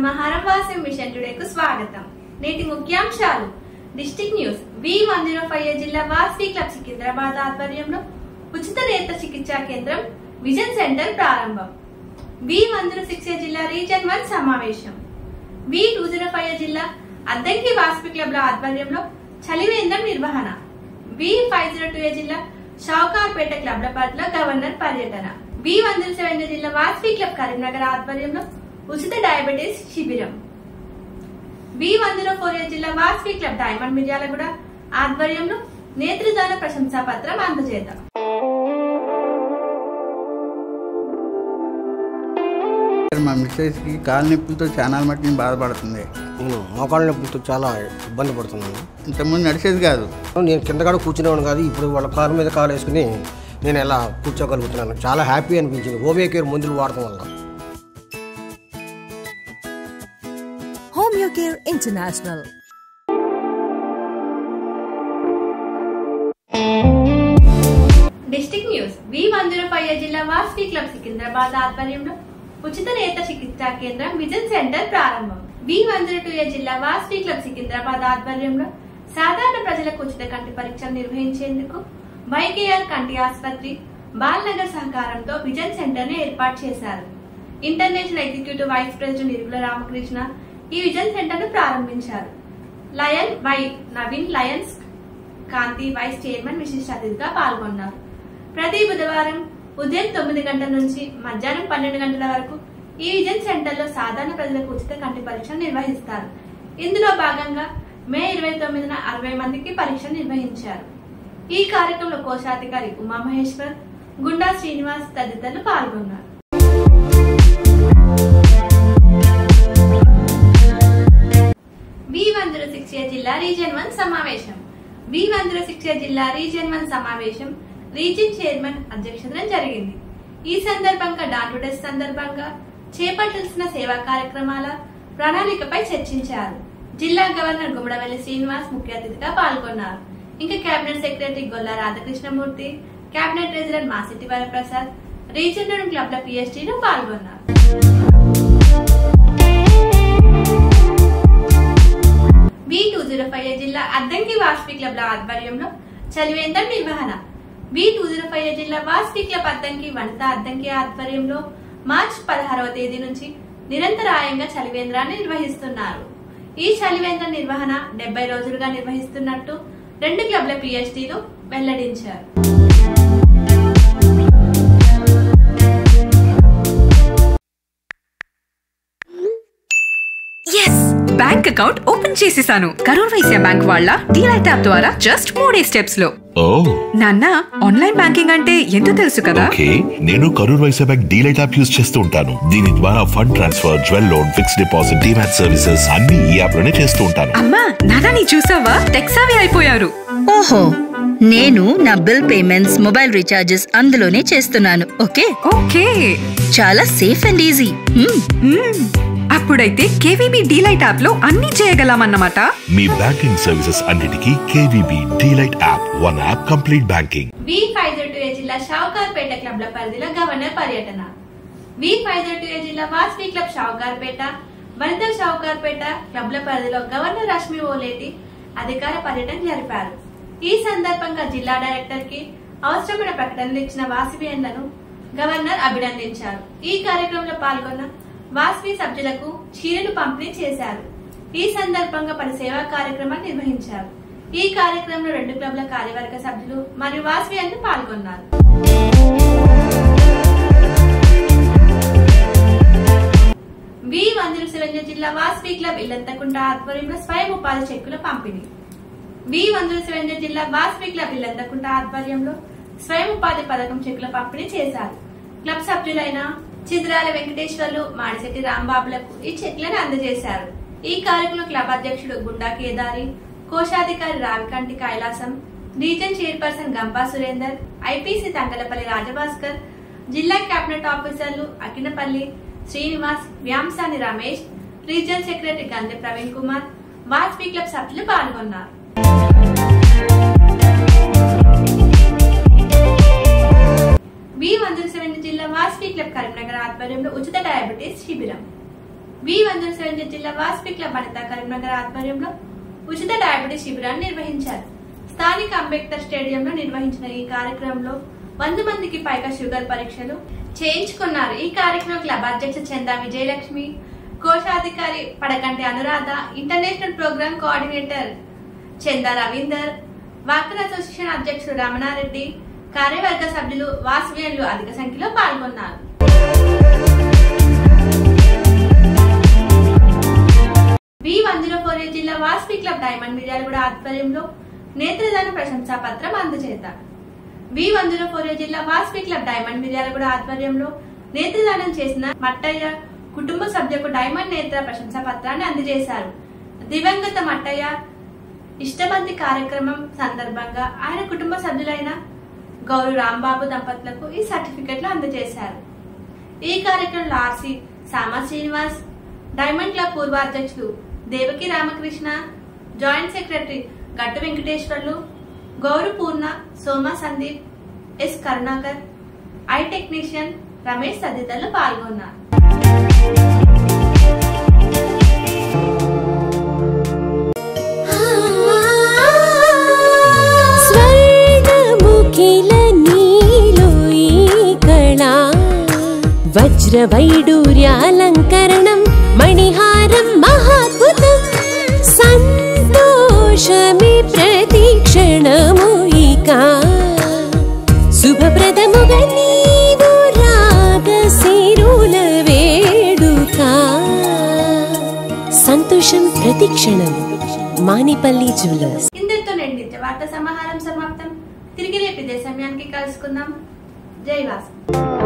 నమహారం వాసం machine టుడేకు స్వాగతం. నేటి ముఖ్యాంశాలు. District news. V105 జిల్లా వాసవి క్లబ్ సికింద్రాబాద్ ఆధ్వర్యంలో ఉచిత నేత్ర చికిత్సా కేంద్రం విజన్ సెంటర్ ప్రారంభం. V106 జిల్లా రీజన్ 1 సమావేశం. V205 జిల్లా అద్దంకి వాసవి క్లబ్ల ఆధ్వర్యంలో చలివేంద్రం నిర్వహణ. V502 జిల్లా షావుకార్పేట క్లబ్ల పట్ల గవర్నర్ పర్యటన. V107 జిల్లా వాసవి క్లబ్ కరీంనగర్ ఆధ్వర్యంలో ఉచిత డయాబెటీస్ శిబిరం. V104 జిల్లా వాసవి క్లబ్ డైమండ్ మిర్యాలగూడ ఆధ్వర్యంలో నేత్రదాన ప్రశంసా పత్రం అందజేత. మా మిస్సెస్ కి కాలు నొప్పులతో చాలా మట్టి బాధపడుతుంది. నేను మోకాళ్ళ నొప్పులతో చాలా ఇబ్బంది పడుతున్నాను. ఇంతకుముందు నడిచేది కాదు. నేను కింద కాడ కూర్చునేవాడు కాదు. ఇప్పుడు వాళ్ళ కాలు మీద కాలు వేసుకుని నేను ఎలా కూర్చోగలుగుతున్నాను. చాలా హ్యాపీ అనిపించింది హోమియోకేర్ మందులు వాడటం వల్ల. Homeocare international. District news. V105 జిల్లా వాసవి క్లబ్ సికింద్రాబాద్ ఆధ్వర్యంలో ఉచిత నేత్ర చికిత్సా కేంద్రం విజన్ సెంటర్ ప్రారంభం. V102 జిల్లా వాసవి క్లబ్ సికింద్రాబాద్ ఆధ్వర్యంలో సాధారణ ప్రజలకు ఉచిత కంటి పరీక్షలు నిర్వహించేందుకు వైకేఆర్ కంటి ఆసుపత్రి బాల్నగర్ సహకారంతో విజన్ సెంటర్ ని ఏర్పాటు చేశారు. International executive vice president Irugula Ramakrishna ఈ విజన్ సెంటర్ ను ప్రారంభించారు. Lion Y Naveen lions Kanthi vice chairman విశిష్ట అతిథిగా పాల్గొన్నారు. ప్రతి బుధవారం ఉదయం 9 గంటల నుంచి మధ్యాహ్నం 12 గంటల వరకు ఈ విజన్ సెంటర్ లో సాధారణ ప్రజలకు ఉచిత కంటి పరీక్షలు నిర్వహిస్తారు. ఇందులో భాగంగా మే 29న 60 మందికి పరీక్షలు నిర్వహించారు. ఈ కార్యక్రమంలో కోశాధికారి ఉమామహేశ్వర్, గుండా శ్రీనివాస్ తదితరులు పాల్గొన్నారు. V106 జిల్లా రీజన్ 1 సమావేశం. V106 జిల్లా రీజన్ 1 సమావేశం రీజన్ చైర్మన్ అధ్యక్షతన జరిగింది. ఈ సందర్భంగా డాక్టర్ టెస్ట్ సందర్భంగా చేపట్టాల్సిన సేవా కార్యక్రమాల ప్రణాళికపై చర్చించారు. జిల్లా గవర్నర్ గుమ్మడవెల్లి శ్రీనివాస్ ముఖ్య అతిథిగా పాల్గొన్నారు. ఇంకా cabinet secretary Golla Radhakrishnamurthy, cabinet treasurer Masiti Varaprasad, region 2 క్లబ్ల PhDలు పాల్గొన్నారు. V205 జిల్లా అద్దంకి వాసవి క్లబ్ల ఆధ్వర్యంలో చలివేంద్రం నిర్వహణ. V205 జిల్లా వాసవి క్లబ్ అద్దంకి వనితా అద్దంకి ఆధ్వర్యంలో మార్చి 16వ తేదీ నుంచి నిరంతరాయంగా చలివేంద్రాన్ని నిర్వహిస్తున్నారు. ఈ చలివేంద్ర నిర్వహణ 70 రోజులుగా నిర్వహిస్తున్నట్టు 2 క్లబ్ల PhDలు వెల్లడించారు. బ్యాంక్ అకౌంట్ ఓపెన్ చేసేసాను. కరూర్ వైశ్య బ్యాంక్ వాళ్ళ డీలైట్ యాప్ ద్వారా జస్ట్ 3 స్టెప్స్ లో. నాన్న, ఆన్లైన్ బ్యాంకింగ్ అంటే ఎంతో తెలుసు కదా. ఓకే, నేను Karur Vysya bank DLite app use చేస్తూ ఉంటాను. దీని ద్వారా fund transfer, jewel loan, fixed deposit, demat services అన్ని ఈ యాప్ లోనే చేస్తూ ఉంటాను. అమ్మా, నాన్న నీ చూసావా, టెక్సావి అయిపోయారు. ఓహో, నేను నా బిల్ పేమెంట్స్, మొబైల్ రీఛార్జెస్ అందులోనే చేస్తున్నాను. ఓకే ఓకే, చాలా సేఫ్ అండ్ ఈజీ. అప్పుడైతే కేవీబీ డీలైట్ యాప్ లో అన్ని చేయగలమన్నమాట. మీ బ్యాంకింగ్ సర్వీసెస్ అన్నిటికీ KVB DLite app, one app complete banking. V502 జిల్లా షావుకార్పేట క్లబ్ల పరిధిలో గవర్నర్ పర్యటన. V502 జిల్లా వాసవి క్లబ్ షావుకార్పేట, వనితా షావుకార్పేట క్లబ్ల పరిధిలో గవర్నర్ రష్మి ఓలేటి అధికార పర్యటన జరిపారు. ఈ సందర్భంగా జిల్లా డైరెక్టర్ కి అవసరమైన ప్రకటనలు ఇచ్చిన వాసవియన్లను గవర్నర్ అభినందించారు. ఈ కార్యక్రమంలో పాల్గొన్న వాసవి సభ్యులకు చీరలు పంపిణీ చేశారు. ఈ సందర్భంగా పలు సేవా కార్యక్రమాలు నిర్వహించారు. ఈ కార్యక్రమంలో 2 క్లబ్ల కార్యవర్గ సభ్యులు మరియు వాసవియన్లు పాల్గొన్నారు. V107 జిల్లా వాసవి క్లబ్ ఇల్లంతకుంట ఆధ్వర్యంలో స్వయం ఉపాధి చెక్కుల పంపిణీ. V107 జిల్లా వాసవి క్లబ్ ఇల్లంతకుంట ఆధ్వర్యంలో స్వయం ఉపాధి పథకం చెక్కుల పంపిణీ చేశారు. క్లబ్ సభ్యులైన చిద్రాల వెంకటేశ్వర్లు, మాడిశెట్టి రాంబాబులకు ఈ చెక్లను అందజేశారు. ఈ కార్యక్రమంలో క్లబ్ అధ్యక్షుడు గుండా కేదారి, కోశాధికారి Ravikanti Kailasam, region chairperson Gampa Surender, IPC Thangalapalli Rajabhaskar, జిల్లా కేబినెట్ ఆఫీసర్లు Akinapalli Srinivas, Vyamsani Ramesh, region secretary Gandhe Praveen Kumar, Vasavi club సభ్యులు పాల్గొన్నారు. V107 జిల్లా వాసవి క్లబ్ కరీంనగర్ ఆధ్వర్యంలో ఉచిత డయాబెటీస్ శిబిరం. V107 జిల్లా వాసవి క్లబ్ అనిత కరీంనగర్ ఆధ్వర్యంలో ఉచిత డయాబెటీస్ శిబిరాన్ని నిర్వహించారు. స్థానిక అంబేద్కర్ స్టేడియంలో నిర్వహించిన ఈ కార్యక్రమంలో 100 మందికి పైగా షుగర్ పరీక్షలు చేయించుకున్నారు. ఈ కార్యక్రమం క్లబ్ అధ్యక్ష చందా విజయలక్ష్మి, కోశాధికారి Padakanti Anuradha, international programme coordinator Chanda Ravinder, walker association అధ్యక్షుడు రమణారెడ్డి, కార్యవర్గ సభ్యులు, వాసవ్యులు అధిక సంఖ్యలో పాల్గొన్నారు. V104 జిల్లా వాసవి క్లబ్ డైమండ్ మిర్యాలగూడ ఆధ్వర్యంలో నేత్రదాన ప్రశంసా పత్రం అందజేశారు. V104 జిల్లా వాసవి క్లబ్ డైమండ్ మిర్యాలగూడ ఆధ్వర్యంలో నేత్రదానం చేసిన మట్టయ్య కుటుంబ సభ్యులకు డైమండ్ నేత్ర ప్రశంసా పత్రాన్ని అందజేశారు. దివంగత మట్టయ్య ఇష్టబంతి కార్యక్రమం సందర్భంగా ఆయన కుటుంబ సభ్యులైన గౌరు రాంబాబు దంపతులకు ఈ సర్టిఫికెట్లు అందజేశారు. ఈ కార్యక్రమంలో RC Sama Srinivas, diamond club పూర్వాధ్యక్షులు Devaki Ramakrishna, joint secretary Gattu Venkateswarlu, Gouru Purna, Soma Sandeep, S Karunakar, eye technician Ramesh తదితరులు పాల్గొన్నారు. వజ్రవైడూర్యాలంకరణం మణిహారం మహాద్భుతం సంతోషమే ప్రతిక్షణము ఇక శుభప్రదముగా నీవు రాగసిరుల వేడుక సంతోషం ప్రతిక్షణం. మానిపల్లి జ్యువెలర్స్. ఇంతటితో నేటి నిత్య వార్తా సమాహారం సమాప్తం. తిరిగి రేపు ఇదే సమయానికి కలుసుకుందాం. జై వాసు.